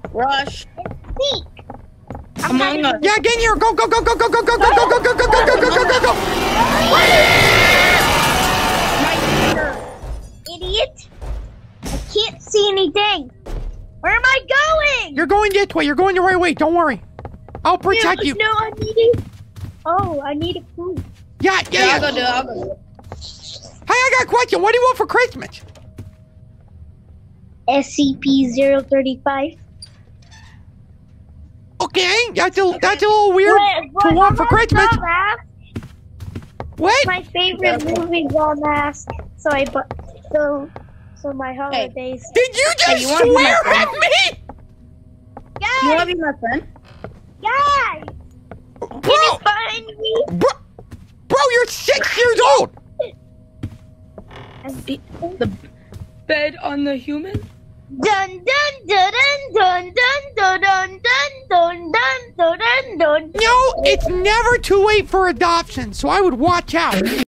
Rush. Sneak. Among Us. Yeah, get in here. Go, go, go, go, go, go, go, go, go, go, go, go, go, go, go, go, go. Right here. Idiot. I can't see anything. Where am I going? You're going this way. You're going the right way. Don't worry. I'll protect you. No, I need it. Oh, I need a food. Yeah. I'll go do it. Hey, I got a question. What do you want for Christmas? SCP-035. Okay, that's a little weird to want for Christmas. What? My favorite movie's on mask. So I bought so my holidays. Did you just swear at me? Guys! You wanna be my friend? Guys! Can you find me? Bro, you're 6 years old! The bed on the human? Dun dun dun dun dun dun dun dun dun dun dun dun. No, it's never too late for adoption, so I would watch out.